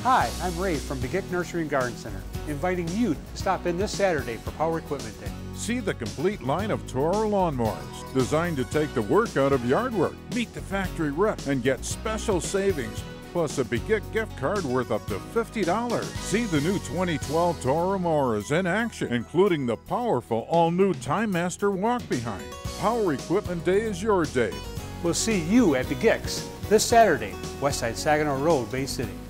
Hi, I'm Ray from Begick Nursery and Garden Center, inviting you to stop in this Saturday for Power Equipment Day. See the complete line of Toro lawnmowers, designed to take the work out of yard work. Meet the factory rep and get special savings, plus a Begick gift card worth up to $50. See the new 2012 Toro mowers in action, including the powerful all-new Time Master walk-behind. Power Equipment Day is your day. We'll see you at Begick's this Saturday, Westside Saginaw Road, Bay City.